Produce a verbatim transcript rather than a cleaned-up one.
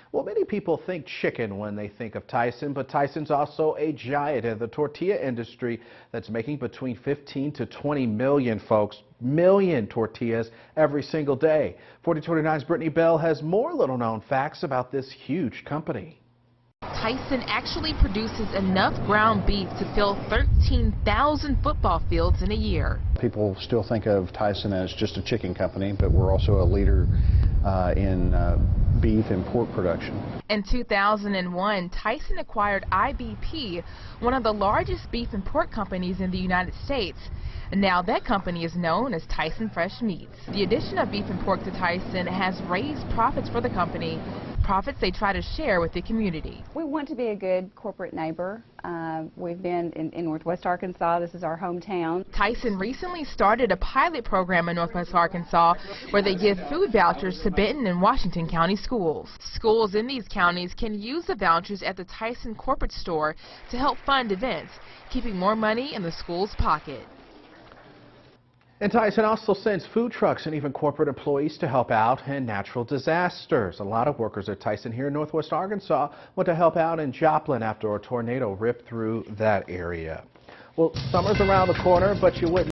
Well, many people think chicken when they think of Tyson, but Tyson's also a giant in the tortilla industry that's making between fifteen to twenty million, folks, million tortillas every single day. forty twenty-nine's Brittany Bell has more little-known facts about this huge company. Tyson actually produces enough ground beef to fill thirteen thousand football fields in a year. People still think of Tyson as just a chicken company, but we're also a leader uh, in uh, beef and pork production. In two thousand one, Tyson acquired I B P, one of the largest beef and pork companies in the United States. Now that company is known as Tyson Fresh Meats. The addition of beef and pork to Tyson has raised profits for the company, profits they try to share with the community. We want to be a good corporate neighbor. Uh, we've been in, in Northwest Arkansas. This is our hometown. Tyson recently started a pilot program in Northwest Arkansas where they give food vouchers to Benton and Washington County schools. Schools in these counties can use the vouchers at the Tyson corporate store to help fund events, keeping more money in the school's pocket. And Tyson also sends food trucks and even corporate employees to help out in natural disasters. A lot of workers at Tyson here in Northwest Arkansas went to help out in Joplin after a tornado ripped through that area. Well, summer's around the corner, but you wouldn't